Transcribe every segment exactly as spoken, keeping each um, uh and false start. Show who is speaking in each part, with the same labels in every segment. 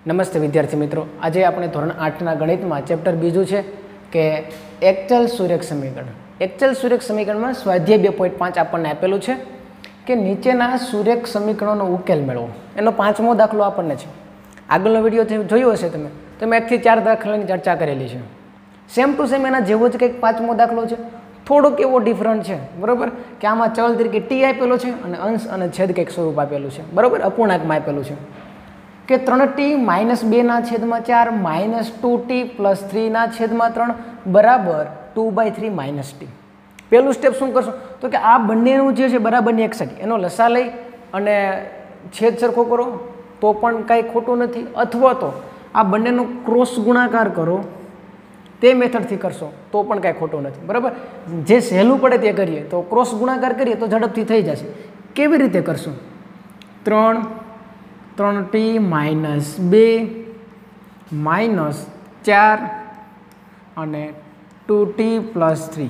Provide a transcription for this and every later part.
Speaker 1: નમસ્તે વિદ્યાર્થી મિત્રો, આજે આપણે ધોરણ આઠના ગણિતમાં ચેપ્ટર બીજું છે કે એકચલ સુરેખ સમીકરણ. એકચલ સુરેખ સમીકરણમાં સ્વાધ્યાય બે પોઈન્ટ પાંચ આપણને આપેલું છે કે નીચેના સુરેખ સમીકરણોનો ઉકેલ મેળવો. એનો પાંચમો દાખલો આપણને છે. આગળનો વિડીયો જોયો હશે તમે, તમે એકથી ચાર દાખલાની ચર્ચા કરેલી છે. સેમ ટુ સેમ એના જેવો જ કંઈક પાંચમો દાખલો છે. થોડોક એવો ડિફરન્ટ છે, બરાબર, કે આમાં ચલ તરીકે ટી આપેલો છે અને અંશ અને છેદ કંઈક સ્વરૂપ આપેલું છે, બરાબર, અપૂર્ણાંકમાં આપેલું છે કે ત્રણ ટી માઇનસ બેના છેદમાં ચાર માઇનસ ટુ ટી પ્લસ થ્રીના છેદમાં ત્રણ બરાબર two by three minus T. પહેલું સ્ટેપ શું કરશો તો કે આ બંનેનું જે છે બરાબરની એક સાઈડ એનો લસા લઈ અને છેદ સરખો કરો તો પણ કાંઈ ખોટું નથી, અથવા તો આ બંનેનો ક્રોસ ગુણાકાર કરો તે મેથડથી કરશો તો પણ કાંઈ ખોટું નથી, બરાબર. જે સહેલું પડે તે કરીએ તો ક્રોસ ગુણાકાર કરીએ તો ઝડપથી થઈ જશે. કેવી રીતે કરશું? ત્રણ ત્રણ ટી માઇનસ બે માઇનસ ચાર અને ટુ ટી પ્લસ થ્રી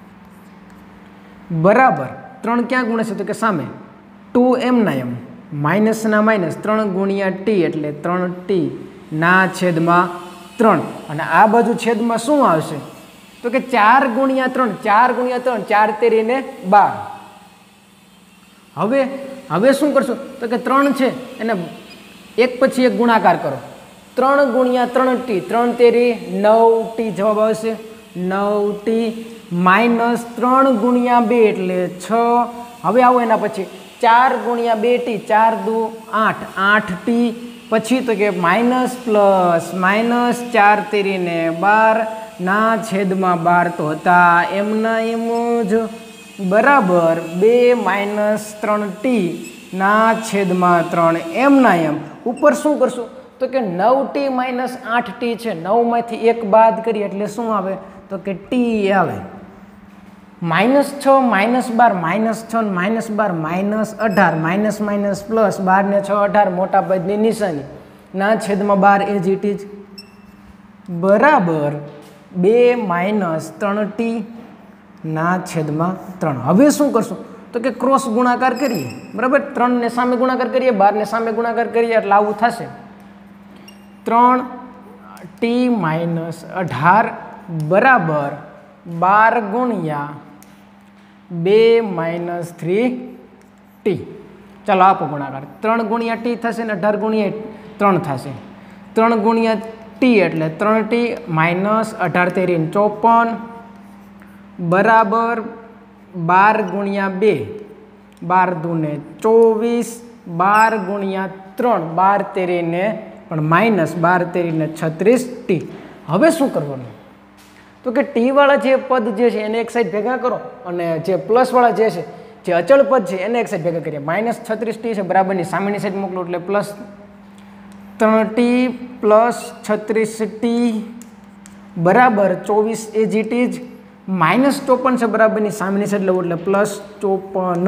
Speaker 1: બરાબર ત્રણ ક્યાં ગુણે છે તો કે સામે ટુ એમના એમ માઇનસના માઇનસ ત્રણ ગુણ્યા ટી એટલે ત્રણ ટી ના છેદમાં ત્રણ અને આ બાજુ છેદમાં શું આવશે તો કે ચાર ગુણ્યા ત્રણ ચાર ગુણ્યા ત્રણ ચાર તેરીને બાર. હવે હવે શું કરશું તો કે ત્રણ છે એને એક પછી એક ગુણાકાર કરો. ત્રણ ગુણ્યા ત્રણ ટી ત્રણ તેરી નવ ટી જવાબ આવશે. નવ ટી માઇનસ ત્રણ ગુણ્યા બે એટલે છ. હવે આવો એના પછી ચાર ગુણ્યા બે ટી ચાર દુ આઠ આઠ ટી પછી તો કે માઇનસ પ્લસ માઇનસ ચાર તેરીને બાર ના છેદમાં બાર તો હતા એમના એમ જ બરાબર બે માઇનસ ત્રણ ટી ના છેદમાં ત્રણ એમના એમ. ઉપર શું કરશું તો કે નવ ટી માઇનસ આઠ ટી છે, નવમાંથી એક બાદ કરીએ એટલે શું આવે તો કે ટી આવે. માઇનસ છ માઇનસ બાર માઇનસ છ માઇનસ બાર માઇનસ અઢાર માઇનસ માઇનસ પ્લસ બાર ને છ અઢાર મોટા પદની નિશાની ના છેદમાં બાર એ જ ઇટ ઇઝ બરાબર બે માઇનસ ત્રણ ટી ના છેદમાં ત્રણ. હવે શું કરશું તો કે ક્રોસ ગુણાકાર કરીએ, બરાબર. ત્રણ ને સામે ગુણાકાર કરીએ, બાર ને સામે ગુણાકાર કરીએ એટલે આવું થશે. ત્રણ ટી માઇનસ અઢાર બરાબર બાર ગુણ્યા બે માઇનસ થ્રી ટી. ચાલો આપો ગુણાકાર. ત્રણ ગુણ્યા ટી થશે ને અઢાર ગુણ્યા ત્રણ થશે. ત્રણ ગુણ્યા ટી એટલે ત્રણ ટી માઇનસ અઢાર તેરી ચોપન બરાબર બાર ગુણ્યા બે બાર દૂને ચોવીસ બાર ગુણ્યા ત્રણ બાર તેરીને પણ માઇનસ બાર તેરીને છત્રીસ ટી. હવે શું કરવાનું તો કે ટીવાળા જે પદ જે છે એને એક સાઈડ ભેગા કરો અને જે પ્લસવાળા જે છે જે અચળ પદ છે એને એક સાઈડ ભેગા કરીએ. માઇનસ છત્રીસ ટી છે બરાબરની સામેની સાઈડ મોકલો એટલે પ્લસ ત્રણ ટી પ્લસ છત્રીસ ટી બરાબર ચોવીસ એ જ ઇટ ઇઝ માઇનસ ચોપન છે બરાબરની સામેની સાઈડ લેવું એટલે પ્લસ ચોપન.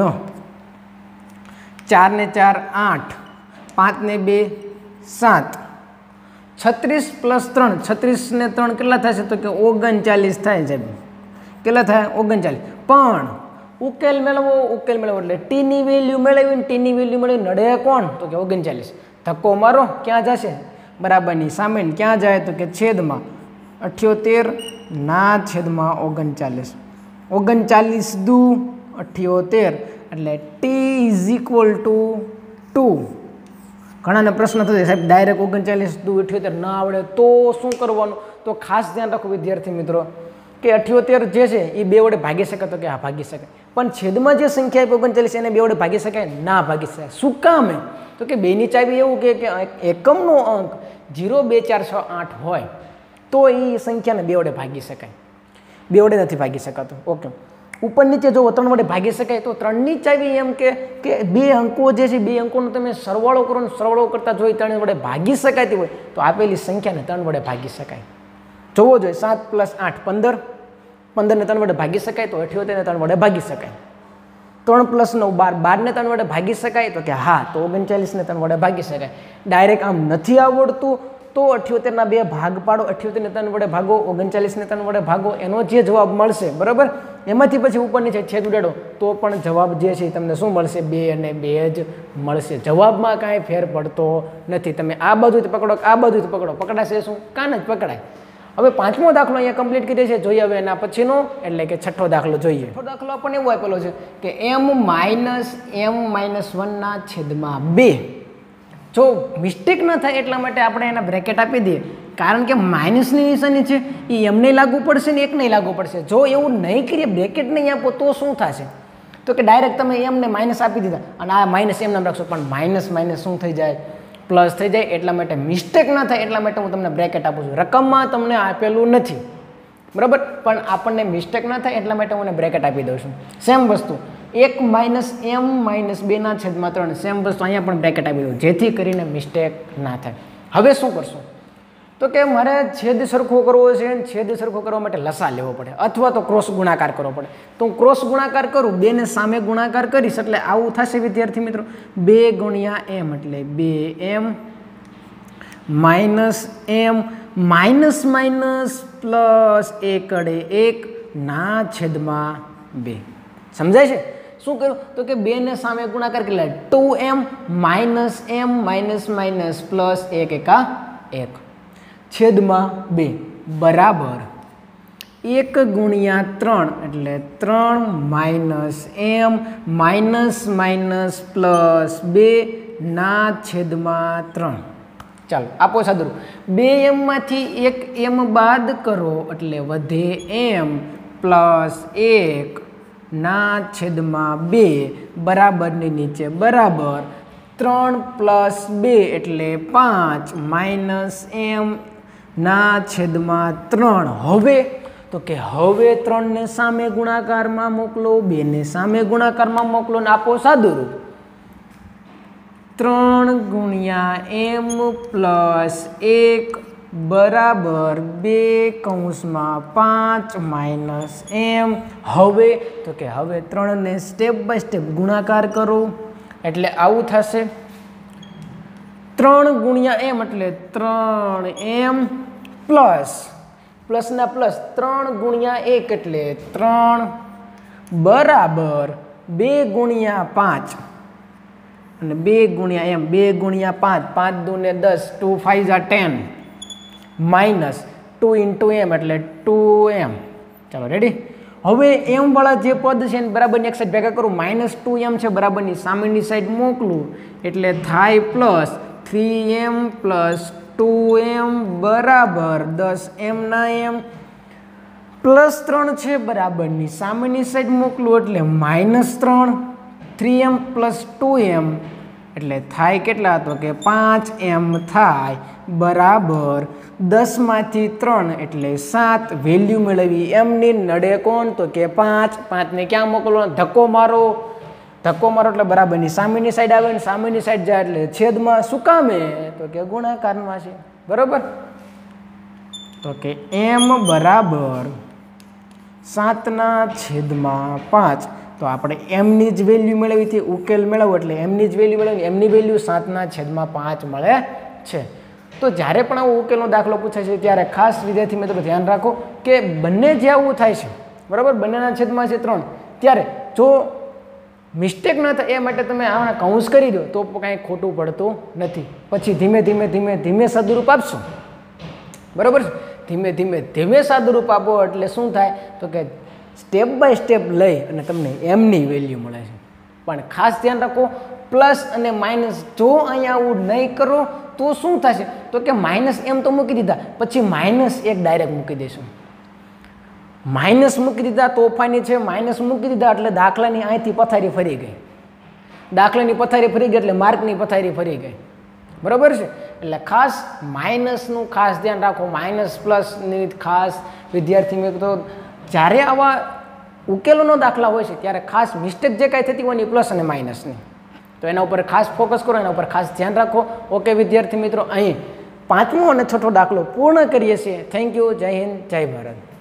Speaker 1: ચાર ને ચાર આઠ પાંચ ને બે સાત છત્રીસ પ્લસ ત્રણ છત્રીસ ને ત્રણ કેટલા થશે તો કે ઓગણચાલીસ થાય છે. કેટલા થાય ઓગણચાલીસ. પણ ઉકેલ મેળવો ઉકેલ મેળવો એટલે ટીની વેલ્યુ મેળવીને ટીની વેલ્યુ મેળવી નડે કોણ તો કે ઓગણચાલીસ. ધક્કો મારો ક્યાં જશે બરાબરની સામે ક્યાં જાય તો કે છેદમાં અઠ્યોતેર ના છેદમાં ઓગણચાલીસ. ઓગણચાલીસ દુ અઠ્યોતેર એટલે T is equal to two. ઘણાને પ્રશ્ન થશે સાહેબ ડાયરેક્ટ ઓગણચાલીસ દુ અઠ્યોતેર ના આવડે તો શું કરવાનું? તો ખાસ ધ્યાન રાખો વિદ્યાર્થી મિત્રો કે અઠ્યોતેર જે છે એ બે વડે ભાગી શકે તો કે હા ભાગી શકાય, પણ છેદમાં જે સંખ્યા આપી ઓગણચાલીસ એને બે વડે ભાગી શકાય ના ભાગી શકાય. શું કામ? તો કે બેની ચાવી એવું કે એકમનો અંક જીરો બે ચાર છ આઠ હોય તો એ સંખ્યાને બે વડે ભાગી શકાય, બે વડે નથી ભાગી શકાતું. ઓકે, ઉપર નીચે જો ત્રણ વડે ભાગી શકાય તો ત્રણની ચાવી એમ કે કે બે અંકો જે છે બે અંકોનો તમે સરવાળો કરો ને સરવાળો કરતા જોઈ ત્રણ વડે ભાગી શકાતી હોય તો આપેલી સંખ્યાને ત્રણ વડે ભાગી શકાય. જોવો જોઈએ સાત પ્લસ આઠ પંદર પંદરને ત્રણ વડે ભાગી શકાય તો અઠ્યોતેરને ત્રણ વડે ભાગી શકાય. ત્રણ પ્લસ નવ બાર બારને ત્રણ વડે ભાગી શકાય તો કે હા તો ઓગણચાલીસને ત્રણ વડે ભાગી શકાય. ડાયરેક્ટ આમ નથી આવડતું તો અઠ્યોતેરના બે ભાગ પાડો, અઠ્યોતેરને ત્રણ વડે ભાગો, ઓગણચાલીસને ત્રણ વડે ભાગો, એનો જે જવાબ મળશે બરાબર એમાંથી પછી ઉપરની છે છેદ ઉડાડો તો પણ જવાબ જે છે તમને શું મળશે? બે અને બે જ મળશે. જવાબમાં કાંઈ ફેર પડતો નથી. તમે આ બાજુથી પકડો આ બાજુથી પકડો, પકડાશે શું? કાન જ પકડાય. હવે પાંચમો દાખલો અહીંયા કમ્પ્લીટ કરીએ છીએ. જોઈએ હવે એના પછીનો એટલે કે છઠ્ઠો દાખલો જોઈએ. છઠ્ઠો દાખલો આપણને એવો આપેલો છે કે એમ માઇનસ એમ માઇનસ વનના છેદમાં બે. જો મિસ્ટેક ન થાય એટલા માટે આપણે એના બ્રેકેટ આપી દઈએ, કારણ કે માઇનસની નિશાની છે એ એમને લાગુ પડશે ને એક નહીં લાગુ પડશે. જો એવું નહીં કરીએ, બ્રેકેટ નહીં આપો તો શું થશે? તો કે ડાયરેક્ટ તમે એમને માઇનસ આપી દીધા અને આ માઇનસ એમ નામ રાખશો, પણ માઇનસ માઇનસ શું થઈ જાય? પ્લસ થઈ જાય. એટલા માટે મિસ્ટેક ન થાય એટલા માટે હું તમને બ્રેકેટ આપું છું. રકમમાં તમને આપેલું નથી બરાબર, પણ આપણને મિસ્ટેક ન થાય એટલા માટે હું બ્રેકેટ આપી દઉં છું. સેમ વસ્તુ એક માઇનસ એમ માઇનસ બેના છેદમાં ત્રણ, સેમ વસ્તુ અહીંયા પણ બ્રેકેટ આપી દઉં જેથી કરીને મિસ્ટેક ના થાય. હવે શું કરશું? તો કે મારે છેદ સરખો કરવો છે, છેદ સરખો કરવા માટે લસા લેવો પડે અથવા તો ક્રોસ ગુણાકાર કરવો પડે. તો હું ક્રોસ ગુણાકાર કરું, બે ને સામે ગુણાકાર કરીશ એટલે આવું થશે વિદ્યાર્થી મિત્રો. બે ગુણ્યા એમ એટલે બે એમ માઇનસ એમ માઇનસ માઇનસ પ્લસ એક અડે એક ના છેદમાં બે. સમજાય છે? શું કર્યું? તો કે બે ને સામે ગુણાકાર કેટલા? ટુ એમ માઇનસ એમ માઇનસ માઇનસ પ્લસ એક એકા એક છેદમાં બે બરાબર એક ગુણ્યા ત્રણ એટલે ત્રણ માઇનસ એમ માઇનસ માઇનસ પ્લસ બે ના છેદમાં ત્રણ. ચાલો આપો સાદું. બે એમમાંથી એક એમ બાદ કરો એટલે વધે એમ પ્લસ એક ના છેદમાં બે બરાબરની નીચે બરાબર ત્રણ પ્લસ બે એટલે પાંચ માઇનસ એમ ના છેદમાં ત્રણ. હવે તો કે હવે ત્રણને સામે ગુણાકારમાં મોકલો, બેને સામે ગુણાકારમાં મોકલો ને આપો સાદુરૂપ. ત્રણ ગુણ્યા એમ પ્લસ એક બરાબર બે કૌંસમાં પાંચ માઇનસ એમ. હવે તો કે હવે ત્રણને સ્ટેપ બાય સ્ટેપ ગુણાકાર કરો એટલે આવું થશે. ત્રણ ગુણ્યા એમ એટલે ત્રણ એમ પ્લસ પ્લસના પ્લસ ત્રણ ગુણ્યા એક એટલે ત્રણ બરાબર બે ગુણ્યા પાંચ અને બે ગુણ્યા એમ બે ગુણ્યા પાંચ, પાંચ દુ ને દસ, ટુ ફાઈવ ઝા ten minus two into m એટલે ટુ એમ. ચાલો રેડી. હવે એમ વાળા જે પદ છે એને બરાબરની એક સાઈડ ભેગા કરું, માઇનસ ટુ એમ છે બરાબરની સામેની સાઈડ મોકલું એટલે થાય plus three m plus two m બરાબર દસ એમ ના એમ પ્લસ ત્રણ છે બરાબરની સામેની સાઈડ મોકલું એટલે માઇનસ ત્રણ three m plus two m એટલે થાય કેટલા? તો કે પાંચ એમ થાય બરાબર દસમાંથી ત્રણ એટલે સાત. વેલ્યુ મેળવી એમની નડે કોણ? તો કે પાંચ. પાંચને ક્યાં મોકલો? ધક્કો મારો, ધક્કો મારો એટલે બરાબરની સામેની સાઈડ આવે ને સામેની સાઈડ જાય એટલે છેદમાં શું કામે? તો કે ગુણાકારમાં છે બરાબર. તો કે એમ બરાબર સાતના છેદમાં પાંચ. તો આપણે એમની જ વેલ્યુ મેળવી હતી, ઉકેલ મેળવો એટલે એમની જ વેલ્યુ મેળવી, એમની વેલ્યુ સાતના છેદમાં પાંચ મળે છે. તો જ્યારે પણ આવો ઉકેલનો દાખલો પૂછાય છે ત્યારે ખાસ વિદ્યાર્થી મિત્રો ધ્યાન રાખો કે બંને જે આવું થાય છે બરાબર, બંનેના છેદમાં છે ત્રણ, ત્યારે જો મિસ્ટેક ન થાય એ માટે તમે આના કૌંસ કરી દો તો કાંઈ ખોટું પડતું નથી. પછી ધીમે ધીમે ધીમે ધીમે સાદુરૂપ આપશો બરાબર છે. ધીમે ધીમે ધીમે સાદુરૂપ આપો એટલે શું થાય? તો કે સ્ટેપ બાય સ્ટેપ લઈ અને તમને એમની વેલ્યુ મળે છે. પણ ખાસ ધ્યાન રાખો પ્લસ અને માઇનસ જો અહીંયા આવું નહીં કરો તો શું થશે? તો કે માઇનસ એમ તો મૂકી દીધા, પછી માઇનસ એક ડાયરેક્ટ મૂકી દઈશું. માઇનસ મૂકી દીધા તોફાની છે, માઇનસ મૂકી દીધા એટલે દાખલાની અહીંથી પથારી ફરી ગઈ, દાખલાની પથારી ફરી ગઈ એટલે માર્કની પથારી ફરી ગઈ બરાબર છે. એટલે ખાસ માઇનસનું ખાસ ધ્યાન રાખો, માઇનસ પ્લસની ખાસ વિદ્યાર્થી મિત્રો જ્યારે આવા ઉકેલોનો દાખલા હોય છે ત્યારે ખાસ મિસ્ટેક જે કાંઈ થતી હોય ને પ્લસ અને માઇનસની, તો એના ઉપર ખાસ ફોકસ કરો, એના ઉપર ખાસ ધ્યાન રાખો. ઓકે વિદ્યાર્થી મિત્રો, અહીં પાંચમો અને છઠ્ઠો દાખલો પૂર્ણ કરીએ છીએ. Thank you. જય હિન્દ, જય ભારત.